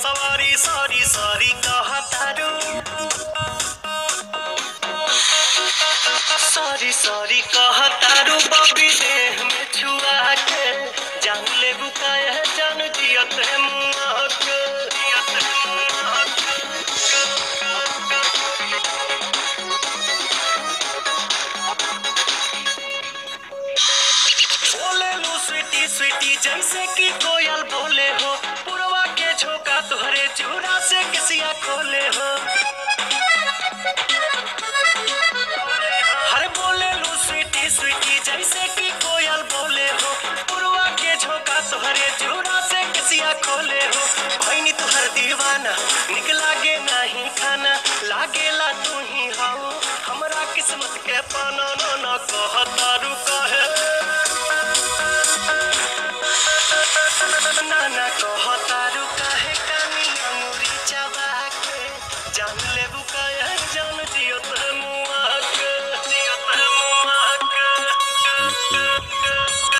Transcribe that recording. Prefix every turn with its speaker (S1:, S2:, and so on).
S1: सवारी sorry sorry कहतारू sorry sorry कहतारू बबी देह में छुआ के जान ले बुकाया जान जियत है मुआ के बोले लू स्वीटी स्वीटी जैसे कि कोयल बोले हो पुरवा के झोंका तुहरे चूड़ा से किसिया खोले हो हर बोले लू स्वीटी स्वीटी जैसे कि कोयल बोले हो पुरवा के झोंका तुहरे चूड़ा से किसिया खोले हो भैनी तुहर दीवाना निक लागे नहीं खाना लागेला तू ही हाउ हमरा किस्मत के पाना न कहत